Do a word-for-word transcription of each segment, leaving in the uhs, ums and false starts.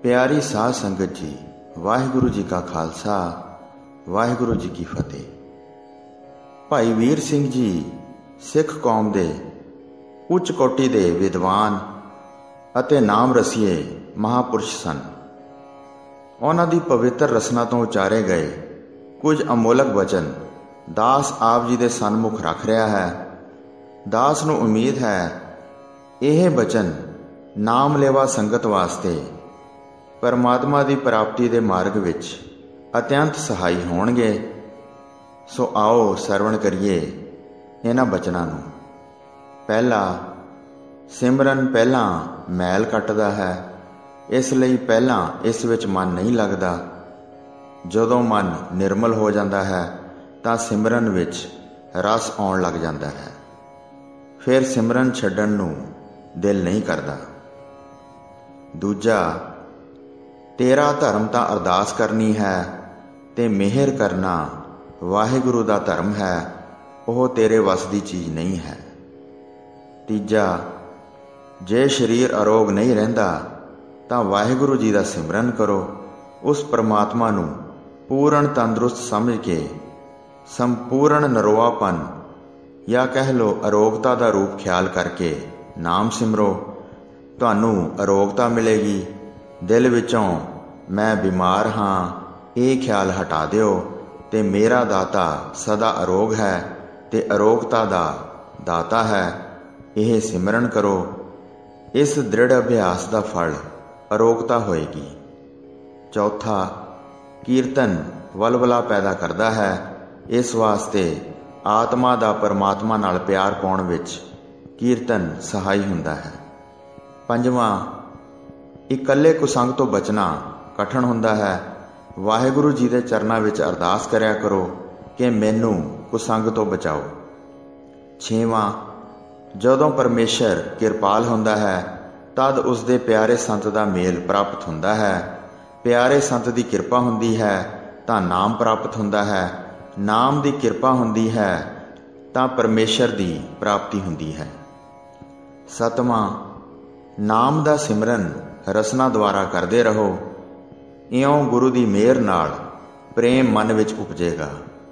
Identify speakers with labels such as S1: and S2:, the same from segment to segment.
S1: प्यारी साध संगत जी, वाहिगुरु जी का खालसा, वाहिगुरु जी की फतेह। भाई वीर सिंह जी सिख कौम दे उच्च कोटि दे विद्वान अते नाम रसीए महापुरुष सन। उन्हां दी पवित्र रसना तो उचारे गए कुछ अमोलक वचन दास आप जी दे सन्मुख रख रहा है। दास नूं उम्मीद है यह वचन नाम लेवा संगत वास्ते परमात्मा की प्राप्ति के मार्ग विच अत्यंत सहाई होणगे। सो आओ सरवण करिए इन्हां वचनां नूं। पहला, सिमरन पहला मैल कटदा है, इसलिए पहला इस विच मन नहीं लगदा। जदों मन निर्मल हो जाता है तां सिमरन विच रस आउण लग जाता है, फिर सिमरन छड्डण नूं दिल नहीं करदा। दूजा, तेरा धर्म तां अरदास करनी है ते मेहर करना वाहिगुरु दा धर्म है, वह तेरे वस दी चीज़ नहीं है। तीजा, जे शरीर अरोग नहीं रहिंदा तां वाहिगुरु जी दा सिमरन करो। उस परमात्मा नूं पूर्ण तंदुरुस्त समझ के संपूर्ण नरोआपन या कह लो अरोगता दा रूप ख्याल करके नाम सिमरो। तुहानूं अरोगता मिलेगी। दिल विचों मैं बीमार हाँ ये ख्याल हटा दिओ ते मेरा दाता सदा अरोग है ते अरोगता दा दाता है, यह सिमरन करो। इस दृढ़ अभ्यास का फल अरोगता होएगी। चौथा, कीर्तन वलवला पैदा करता है, इस वास्ते आत्मा दा परमात्मा नाल प्यार पाउण विच कीर्तन सहाई हुंदा है। पंजवां, इकल्ले कुसंग तो बचना कठिन हुंदा है। वाहिगुरु जी दे चरनां विच अरदास करया करो कि मैनू कुसंग तो बचाओ। छेवां, जदों परमेश्वर किरपाल हुंदा है तद उसदे प्यारे संत दा मेल प्राप्त हुंदा है। प्यारे संत दी किरपा हुंदी है तां नाम प्राप्त हुंदा है। नाम दी किरपा हुंदी है तां परमेश्वर दी प्राप्ति हुंदी है। सतवां, नाम दा सिमरन रसना द्वारा करते रहो, इयों गुरु की मेहर नाल प्रेम मन विच उपजेगा।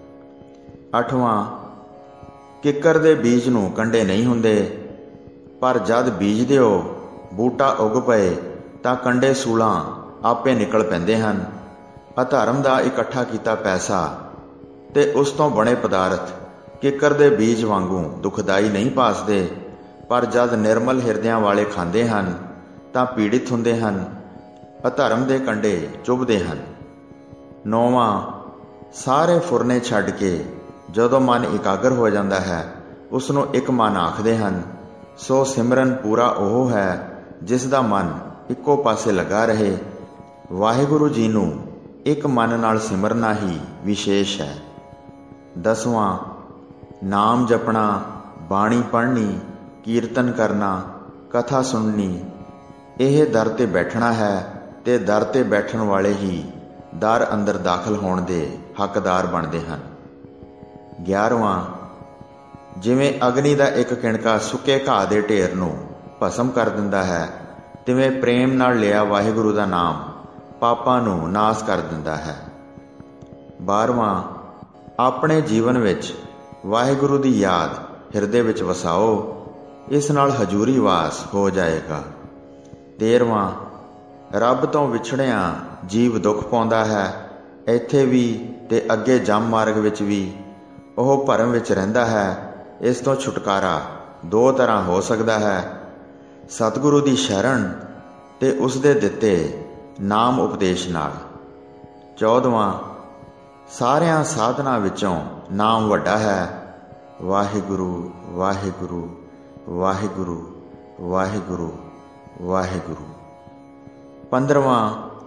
S1: अठवां, किकर दे बीज नूं कंडे नहीं हुंदे, पर जद बीज दिओ बूटा उग पए तां कंडे सूलां आपे निकल पैंदे हन। अधर्म दा इकट्ठा कीता पैसा ते उस तों बने पदार्थ किकर दे बीज वांगू दुखदाई नहीं भासदे, पर जद निर्मल हिरदियां वाले खांदे हन तां पीड़ित हुंदे हन। अधर्म दे कंडे चुभदे हन। नौवां, सारे फुरने छड्ड के जदों मन इकागर हो जाता है उसनों एक मन आखदे हन। सो सिमरन पूरा ओह है जिस दा मन इक्को पासे लगा रहे। वाहिगुरु जी नूं एक मन नाल सिमरना ही विशेष है। दसवां, नाम जपना, बाणी पढ़नी, कीर्तन करना, कथा सुननी, यह दर ते बैठना है ते दर ते बैठण वाले ही दर अंदर दाखल होण दे हकदार बनते हैं। ग्यारहवां, जिवें अग्नि का एक किणका सुके घाह के ढेर नूं भस्म कर दिंदा है, तिवें प्रेम नाल लिया वाहिगुरु का नाम पापां नूं नाश कर दिंदा है। बारहवां, अपने जीवन विच वाहिगुरु की याद हिरदे विच वसाओ, इस नाल हजूरी वास हो जाएगा। तेरहवां, रब तो विछड़िया जीव दुख पाउंदा है, इत्थे भी ते अगे जम मार्ग विच भी ओह भरम विच रहिंदा है। इस तो छुटकारा दो तरह हो सकता है, सतगुरु की शरण ते उसदे दिते नाम उपदेश नाल। चौदहवां, सारियां साधना विचों नाम वड्डा है। वाहिगुरु वाहिगुरु वाहिगुरु वाहिगुरु वाहिगुरु। पंद्रहवां,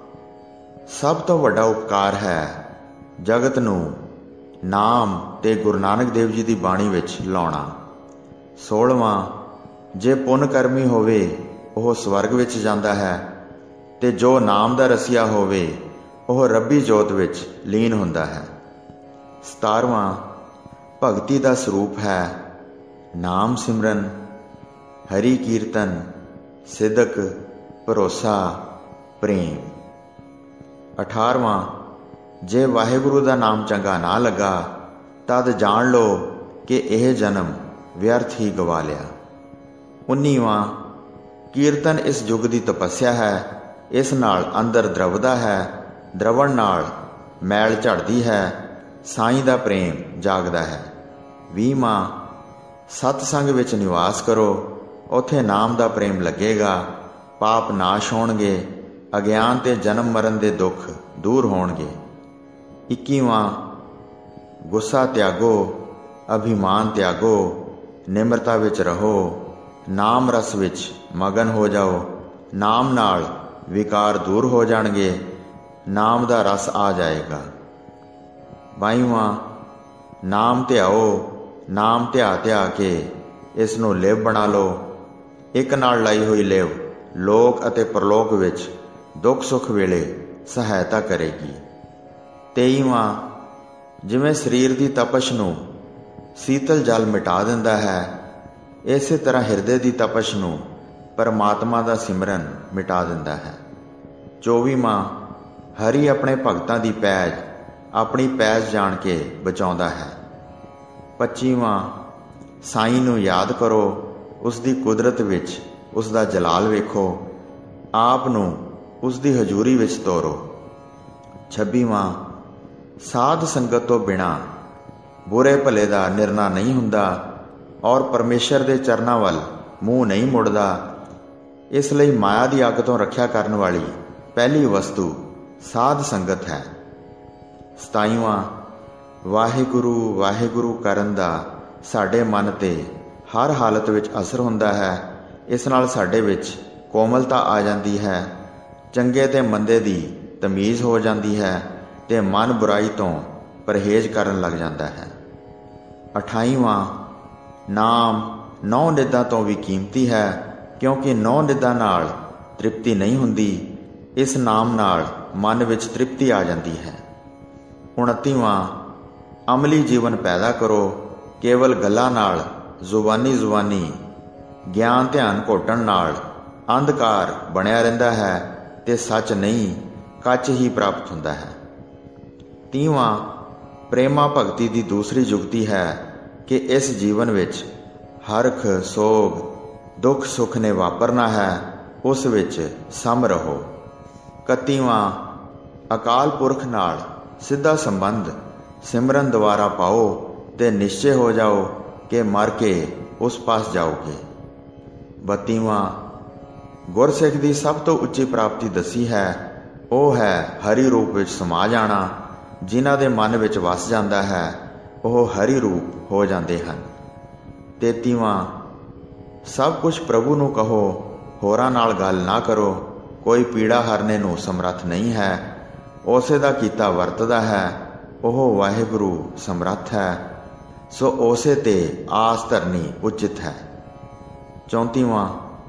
S1: सब तो वड्डा उपकार है जगत नूं नाम ते गुरु नानक देव जी की बाणी विच लाउणा। सोलहवां, जे पुन कर्मी होवे ओह स्वर्ग विच जांदा है ते जो नाम दा रसिया होवे ओह रब्बी जोत विच लीन हुंदा है। सतारवां, भगती का स्वरूप है नाम सिमरन, हरि कीर्तन, सिदक, भरोसा, प्रेम। ਅਠਾਰਵਾਂ, ਜੇ ਵਾਹਿਗੁਰੂ ਦਾ ਨਾਮ ਚੰਗਾ ਨਾ ਲੱਗਾ ਤਦ ਜਾਣ ਲਓ ਕਿ ਇਹ ਜਨਮ ਵਿਅਰਥ ਹੀ ਗਵਾ ਲਿਆ। ਉੱਨੀਵਾਂ, ਕੀਰਤਨ ਇਸ ਯੁੱਗ ਦੀ ਤਪੱਸਿਆ ਹੈ। ਇਸ ਨਾਲ ਅੰਦਰ ਦਰਵਦਾ ਹੈ, ਦਰਵਣ ਨਾਲ ਮੈਲ ਝੜਦੀ ਹੈ, ਸਾਈਂ ਦਾ ਪ੍ਰੇਮ ਜਾਗਦਾ ਹੈ। ਵੀਹਵਾਂ, ਸਤਸੰਗ ਵਿੱਚ ਨਿਵਾਸ ਕਰੋ, ਉੱਥੇ ਨਾਮ ਦਾ ਪ੍ਰੇਮ ਲੱਗੇਗਾ, ਪਾਪ ਨਾਸ਼ ਹੋਣਗੇ, ਅਗਿਆਨ ਤੇ ਜਨਮ ਮਰਨ ਦੇ ਦੁੱਖ ਦੂਰ ਹੋਣਗੇ। ਇੱਕੀਵਾਂ, ਗੁੱਸਾ ਤਿਆਗੋ, ਅਭਿਮਾਨ ਤਿਆਗੋ, ਨਿਮਰਤਾ ਵਿੱਚ ਰਹੋ, ਨਾਮ ਰਸ ਵਿੱਚ ਮਗਨ ਹੋ ਜਾਓ, ਨਾਮ ਨਾਲ ਵਿਕਾਰ ਦੂਰ ਹੋ ਜਾਣਗੇ, ਨਾਮ ਦਾ ਰਸ ਆ ਜਾਏਗਾ। ਬਾਈਵਾਂ, ਨਾਮ ਧਿਆਓ, ਨਾਮ ਧਿਆ ਧਿਆ ਕੇ ਇਸ ਨੂੰ ਲਿਵ ਬਣਾ ਲਓ। ਇੱਕ ਨਾਲ ਲਾਈ ਹੋਈ ਲਿਵ ਲੋਕ ਅਤੇ ਪਰਲੋਕ ਵਿੱਚ ਦੁੱਖ ਸੁੱਖ ਵੇਲੇ ਸਹਾਇਤਾ ਕਰੇਗੀ। ਤੇਈਵਾਂ, ਜਿਵੇਂ ਸਰੀਰ ਦੀ ਤਪਸ਼ ਨੂੰ ਸੀਤਲ ਜਲ ਮਿਟਾ ਦਿੰਦਾ ਹੈ, ਇਸੇ ਤਰ੍ਹਾਂ ਹਿਰਦੇ ਦੀ ਤਪਸ਼ ਨੂੰ ਪਰਮਾਤਮਾ ਦਾ ਸਿਮਰਨ ਮਿਟਾ ਦਿੰਦਾ ਹੈ। ਚੌਵੀਵਾਂ, ਹਰੀ ਆਪਣੇ ਭਗਤਾਂ ਦੀ ਪੈਜ ਆਪਣੀ ਪੈਜ ਜਾਣ ਕੇ ਬਚਾਉਂਦਾ ਹੈ। ਪੱਚੀਵਾਂ, ਸਾਈਂ ਨੂੰ ਯਾਦ ਕਰੋ, ਉਸ ਦੀ ਕੁਦਰਤ ਵਿੱਚ ਉਸ ਦਾ ਜਲਾਲ ਵੇਖੋ, ਆਪ ਨੂੰ ਉਸ ਦੀ ਹਜ਼ੂਰੀ ਵਿੱਚ ਤੋਰੋ। ਛੱਬੀਵਾਂ, ਸਾਧ ਸੰਗਤ ਤੋਂ ਬਿਨਾਂ ਬੁਰੇ ਭਲੇ ਦਾ ਨਿਰਣਾ ਨਹੀਂ ਹੁੰਦਾ ਔਰ ਪਰਮੇਸ਼ਰ ਦੇ ਚਰਨਾਂ ਵੱਲ ਮੂੰਹ ਨਹੀਂ ਮੁੜਦਾ। ਇਸ ਲਈ ਮਾਇਆ ਦੀ ਅੱਗ ਤੋਂ ਰੱਖਿਆ ਕਰਨ ਵਾਲੀ ਪਹਿਲੀ ਵਸਤੂ ਸਾਧ ਸੰਗਤ ਹੈ। ਸਤਾਈਵਾਂ, ਵਾਹਿਗੁਰੂ ਵਾਹਿਗੁਰੂ ਕਰਨ ਦਾ ਸਾਡੇ ਮਨ 'ਤੇ ਹਰ ਹਾਲਤ ਵਿੱਚ ਅਸਰ ਹੁੰਦਾ ਹੈ। ਇਸ ਨਾਲ ਸਾਡੇ ਵਿੱਚ ਕੋਮਲਤਾ ਆ ਜਾਂਦੀ ਹੈ, ਚੰਗੇ ਤੇ ਮੰਦੇ ਦੀ ਤਮੀਜ਼ ਹੋ ਜਾਂਦੀ ਹੈ ਤੇ ਮਨ ਬੁਰਾਈ ਤੋਂ ਪਰਹੇਜ਼ ਕਰਨ ਲੱਗ ਜਾਂਦਾ ਹੈ। ਅਠਾਈਵਾਂ, ਨਾਮ ਨੌ ਨਿੱਧਾਂ ਤੋਂ ਵੀ ਕੀਮਤੀ ਹੈ, ਕਿਉਂਕਿ ਨੌ ਨਿੱਧਾਂ ਨਾਲ ਤ੍ਰਿਪਤੀ ਨਹੀਂ ਹੁੰਦੀ, ਇਸ ਨਾਮ ਨਾਲ ਮਨ ਵਿੱਚ ਤ੍ਰਿਪਤੀ ਆ ਜਾਂਦੀ ਹੈ। ਉਨੱਤੀਵਾਂ, ਅਮਲੀ ਜੀਵਨ ਪੈਦਾ ਕਰੋ, ਕੇਵਲ ਗੱਲਾਂ ਨਾਲ ਜ਼ੁਬਾਨੀ ਜ਼ੁਬਾਨੀ ਗਿਆਨ ਧਿਆਨ ਘੋਟਣ ਨਾਲ ਅੰਧਕਾਰ ਬਣਿਆ ਰਹਿੰਦਾ ਹੈ ਤੇ ਸੱਚ ਨਹੀਂ ਕੱਚ ਹੀ ਪ੍ਰਾਪਤ ਹੁੰਦਾ ਹੈ। ਤੀਵਾਂ, ਪ੍ਰੇਮਾ ਭਗਤੀ ਦੀ ਦੂਸਰੀ ਯੁਕਤੀ ਹੈ ਕਿ ਇਸ ਜੀਵਨ ਵਿੱਚ ਹਰਖ ਸੋਗ ਦੁੱਖ ਸੁੱਖ ਨੇ ਵਾਪਰਨਾ ਹੈ, ਉਸ ਵਿੱਚ ਸਮ ਰਹੋ। ਇਕੱਤੀਵਾਂ, ਅਕਾਲ ਪੁਰਖ ਨਾਲ ਸਿੱਧਾ ਸੰਬੰਧ ਸਿਮਰਨ ਦੁਆਰਾ ਪਾਓ ਤੇ ਨਿਸ਼ਚੇ ਹੋ ਜਾਓ ਕਿ ਮਰ ਕੇ ਉਸ ਪਾਸ ਜਾਓਗੇ। ਬੱਤੀਵਾਂ, ਗੁਰਸਿੱਖ ਦੀ ਸਭ ਤੋਂ ਉੱਚੀ ਪ੍ਰਾਪਤੀ ਦੱਸੀ ਹੈ, ਉਹ ਹੈ ਹਰੀ ਰੂਪ ਵਿੱਚ ਸਮਾ ਜਾਣਾ। ਜਿਨ੍ਹਾਂ ਦੇ ਮਨ ਵਿੱਚ ਵਸ ਜਾਂਦਾ ਹੈ ਉਹ ਹਰੀ ਰੂਪ ਹੋ ਜਾਂਦੇ ਹਨ। ਤੇਤੀਵਾਂ, ਸਭ ਕੁਝ ਪ੍ਰਭੂ ਨੂੰ ਕਹੋ, ਹੋਰਾਂ ਨਾਲ ਗੱਲ ਨਾ ਕਰੋ, ਕੋਈ ਪੀੜਾ ਹਰਨੇ ਨੂੰ ਸਮਰੱਥ ਨਹੀਂ ਹੈ, ਉਸੇ ਦਾ ਕੀਤਾ ਵਰਤਦਾ ਹੈ, ਉਹ ਵਾਹਿਗੁਰੂ ਸਮਰੱਥ ਹੈ, ਸੋ ਉਸੇ ਤੇ ਆਸ ਧਰਨੀ ਉਚਿਤ ਹੈ। ਚੌਂਤੀਵਾਂ,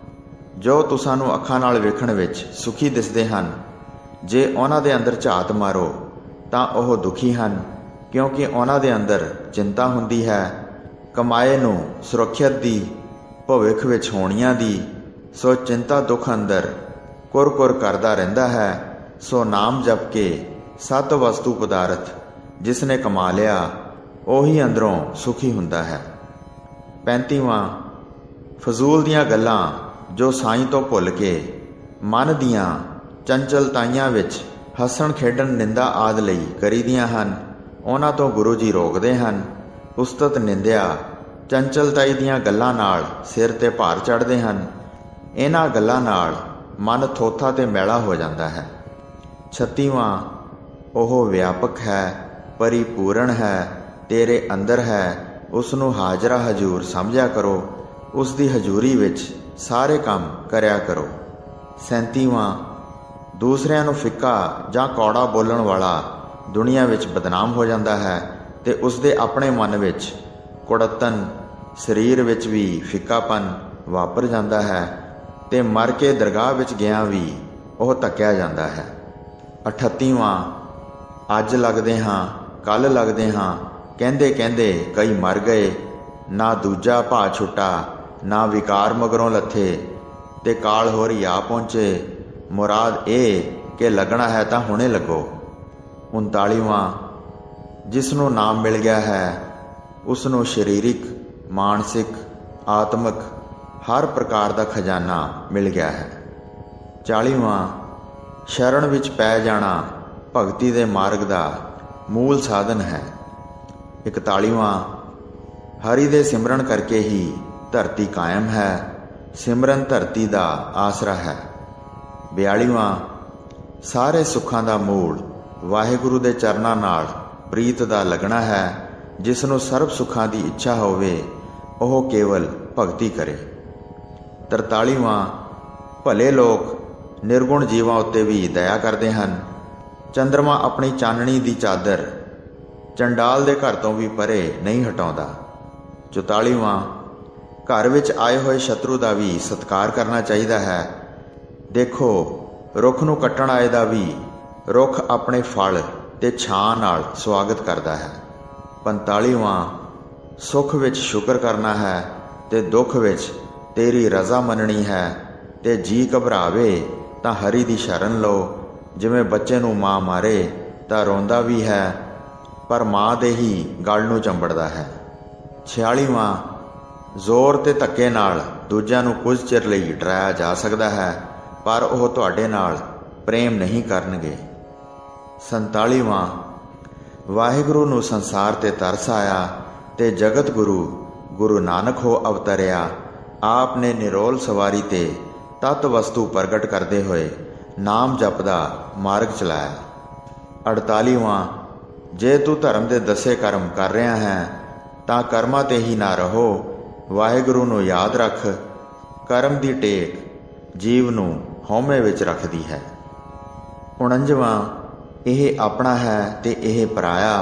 S1: ਜੋ ਤੁਸਾਂ ਨੂੰ ਅੱਖਾਂ ਨਾਲ ਵੇਖਣ ਵਿੱਚ ਸੁਖੀ ਦਿਸਦੇ ਹਨ, ਜੇ ਉਹਨਾਂ ਦੇ ਅੰਦਰ ਝਾਤ ਮਾਰੋ ਤਾਂ ਉਹ ਦੁਖੀ ਹਨ, ਕਿਉਂਕਿ ਉਹਨਾਂ ਦੇ ਅੰਦਰ ਚਿੰਤਾ ਹੁੰਦੀ ਹੈ, ਕਮਾਏ ਨੂੰ ਸੁਰੱਖਿਅਤ ਦੀ, ਭਵਿੱਖ ਵਿੱਚ ਹੋਣੀਆਂ ਦੀ, ਸੋ ਚਿੰਤਾ ਦੁੱਖ ਅੰਦਰ ਕੁਰ ਕੁਰ ਕਰਦਾ ਰਹਿੰਦਾ ਹੈ। ਸੋ ਨਾਮ ਜਪ ਕੇ ਸਤ ਵਸਤੂ ਪਦਾਰਥ ਜਿਸ ਨੇ ਕਮਾ ਲਿਆ ਉਹੀ ਅੰਦਰੋਂ ਸੁਖੀ ਹੁੰਦਾ ਹੈ। ਪੈਂਤੀਵਾਂ, ਫਜ਼ੂਲ ਦੀਆਂ ਗੱਲਾਂ ਜੋ ਸਾਈਂ ਤੋਂ ਭੁੱਲ ਕੇ ਮਨ ਦੀਆਂ ਚੰਚਲਤਾਈਆਂ ਵਿੱਚ ਹੱਸਣ ਖੇਡਣ ਨਿੰਦਾ ਆਦਿ ਲਈ ਕਰੀਦੀਆਂ ਹਨ, ਉਹਨਾਂ ਤੋਂ ਗੁਰੂ ਜੀ ਰੋਕਦੇ ਹਨ। ਉਸਤਤ ਨਿੰਦਿਆ ਚੰਚਲਤਾਈ ਦੀਆਂ ਗੱਲਾਂ ਨਾਲ ਸਿਰ ਤੇ ਭਾਰ ਚੜ੍ਹਦੇ ਹਨ। ਇਹਨਾਂ ਗੱਲਾਂ ਨਾਲ ਮਨ ਥੋਥਾ ਤੇ ਮੈਲਾ ਹੋ ਜਾਂਦਾ ਹੈ। ਛੱਤੀਵਾਂ, ਉਹ ਵਿਆਪਕ ਹੈ, ਪਰਿਪੂਰਨ ਹੈ, ਤੇਰੇ ਅੰਦਰ ਹੈ, ਉਸ ਨੂੰ ਹਾਜ਼ਰਾ ਹਜ਼ੂਰ ਸਮਝਿਆ ਕਰੋ, ਉਸ ਦੀ ਹਜ਼ੂਰੀ ਵਿੱਚ ਸਾਰੇ ਕੰਮ ਕਰਿਆ ਕਰੋ। ਸੈਂਤੀਵਾਂ, ਦੂਸਰਿਆਂ ਨੂੰ ਫਿੱਕਾ ਜਾਂ ਕੌੜਾ ਬੋਲਣ ਵਾਲਾ ਦੁਨੀਆ ਵਿੱਚ ਬਦਨਾਮ ਹੋ ਜਾਂਦਾ ਹੈ ਤੇ ਉਸ ਦੇ ਆਪਣੇ ਮਨ ਵਿੱਚ ਕੁੜੱਤਨ, ਸਰੀਰ ਵਿੱਚ ਵੀ ਫਿੱਕਾਪਨ ਵਾਪਰ ਜਾਂਦਾ ਹੈ ਤੇ ਮਰ ਕੇ ਦਰਗਾਹ ਵਿੱਚ ਗਿਆ ਵੀ ਉਹ ਧੱਕਿਆ ਜਾਂਦਾ ਹੈ। ਅਠੱਤੀਵਾਂ, ਅੱਜ ਲੱਗਦੇ ਹਾਂ ਕੱਲ੍ਹ ਲੱਗਦੇ ਹਾਂ ਕਹਿੰਦੇ ਕਹਿੰਦੇ ਕਈ ਮਰ ਗਏ, ਨਾ ਦੂਜਾ ਭਾ ਛੁੱਟਾ, ਨਾ ਵਿਕਾਰ ਮਗਰੋਂ ਲੱਥੇ ਤੇ ਕਾਲ ਹੋਰੀ ਆ ਪਹੁੰਚੇ। ਮੁਰਾਦ ਇਹ कि लगना है तां हुणे लगो। उनतालीवां जिस नूं नाम मिल गया है उस नूं शरीरिक, मानसिक, आत्मक हर प्रकार का खजाना मिल गया है। चालीवां शरण विच पै जाना भगती दे मार्ग का मूल साधन है। इकतालीवां हरि दे सिमरन करके ही धरती कायम है, सिमरन धरती का आसरा है। बयालीवां सारे सुखां का मूल वाहिगुरु दे चरनां नाल प्रीत दा लगना है। जिसनों सर्व सुखां की इच्छा होवे ओह केवल भगती करे। तरतालीवां भले लोग निर्गुण जीवां उत्ते भी दया करते हैं। चंद्रमा अपनी चाननी की चादर चंडाल दे घर तो भी परे नहीं हटाउंदा। चौतालीवां घर विच आए हुए शत्रु का भी सत्कार करना चाहिए है। देखो रुख नूं कट्टण आए दा भी रुख अपने फल ते छां नाल स्वागत करता है। पंतालीवां सुख विच शुक्र करना है ते दुख विच तेरी रजा मननी है। ते जी घबरावे तां हरि दी शरण लो। जिवें बच्चे नूं मां मारे तां रोंदा भी है पर मां दे ही गल नूं चंबड़दा है। छियालीवां जोर ते धक्के नाल दूजिਆਂ नूं कुछ चिर लई डराया जा सकता है पर ਉਹ ਤੁਹਾਡੇ ਨਾਲ प्रेम नहीं करनगे। संतालीवां वाहिगुरु नूं संसार ते तरस आया ते जगत गुरु गुरु नानक हो अवतरिया। आपने निरोल सवारी ते तत्त वस्तु प्रगट करते हुए नाम जपदा मार्ग चलाया। अड़तालीवां जे तू धर्म दे दसे कर्म कर रहा है तां कर्मां ते ही ना रहो, वाहिगुरु नूं याद रख। कर्म दी टेक जीव नूं हौमे विच रखदी है। उणंजवां यह अपना है ते यह पराया।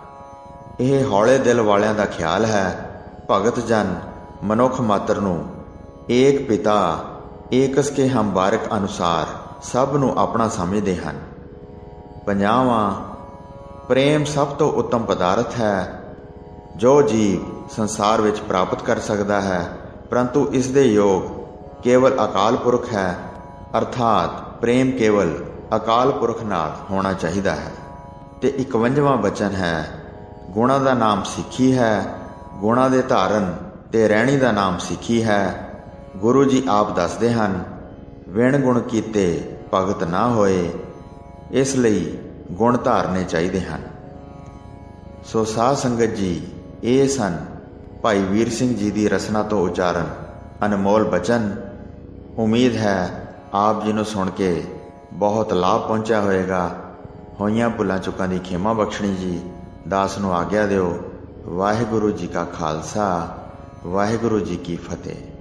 S1: यह हौले दिल वालियां दा ख्याल है। भगत जन मनुख मात्र नूं एक पिता एकस के हम बारक अनुसार सब नूं अपना समझते हैं। पंजावां प्रेम सब तो उत्तम पदार्थ है जो जीव संसार विच प्राप्त कर सकता है, परंतु इस दे योग केवल अकाल पुरख है। अर्थात प्रेम केवल अकाल पुरख नाल होना चाहिए है। ते इकवंजवां बचन है गुणा का नाम सिੱਖੀ है, गुणा दे धारन ते रहणी का नाम सिੱਖੀ है। गुरु जी आप दसदे हैं विण गुण कीते भगत ना होए, इसलिए गुण धारने चाहिए हैं। सो साध संगत जी ये सन भाई वीर सिंह जी की रचना तो उचारण अनमोल बचन। उम्मीद है आप जी नूं सुन के बहुत लाभ पहुँचा होएगा। होइयां भुलां चुकां दी खेमा बख्शणी जी। दास नूं आग्या दिओ। वाहिगुरु जी का खालसा, वाहिगुरु जी की फतेह।